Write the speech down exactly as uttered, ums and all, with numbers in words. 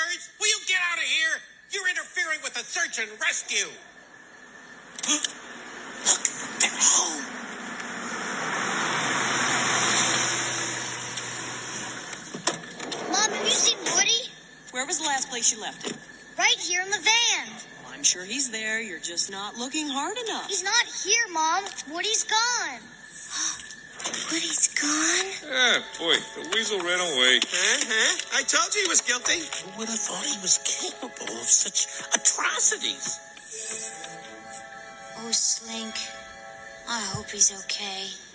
birds, will you get out of here? You're interfering with the search and rescue. Look, they're home. Mom, have you seen Woody? Where was the last place you left him? Right here in the van. Well, I'm sure he's there. You're just not looking hard enough. He's not here, Mom. Woody's gone. Woody's gone? Ah, boy, the weasel ran away. Uh-huh. I told you he was guilty. Who would have thought he was capable of such atrocities? Oh, Slink. I hope he's okay.